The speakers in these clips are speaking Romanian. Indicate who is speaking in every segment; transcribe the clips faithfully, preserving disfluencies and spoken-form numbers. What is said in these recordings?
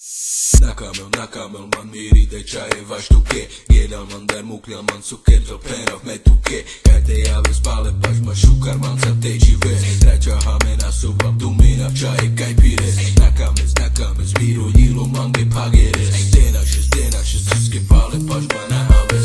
Speaker 1: Nakamel, Nakamel, man miry dhe qaj e vashtuke Gjela man der muklja man suket të penrav me tuke Kajte jave spale bash ma shukar man sa te qive Reqa hamena subab dumina qaj e kaj pire Nakames, nakames, miro jilo man ge pagere Dena shis, dena shis, suske pale bash ma na haves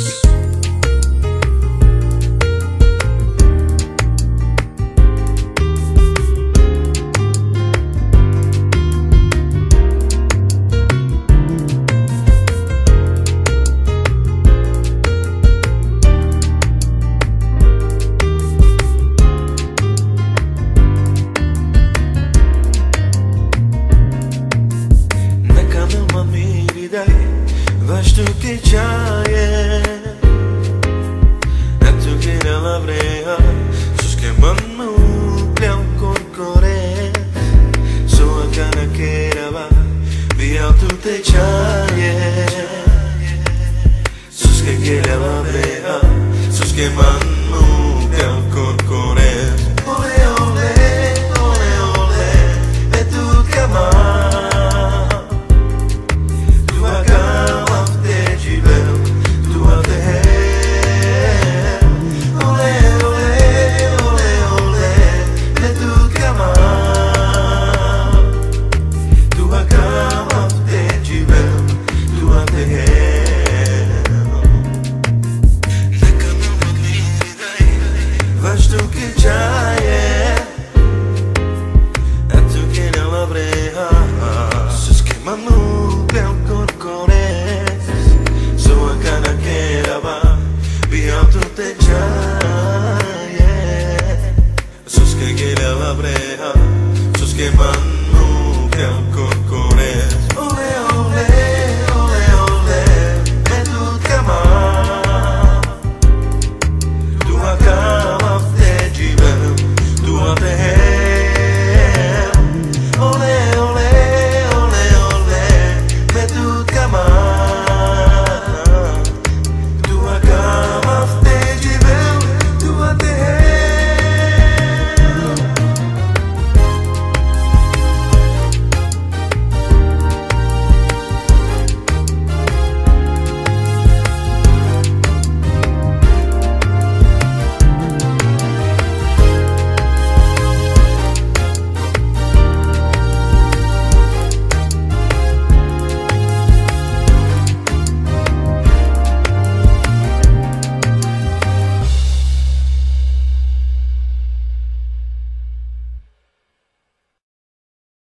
Speaker 2: Vashtu ke qaje E tu kene la vreja Sus ke mën më upljam kur kore So a kana kera va Via tu te qaje Sus ke kene la vreja Sus ke mën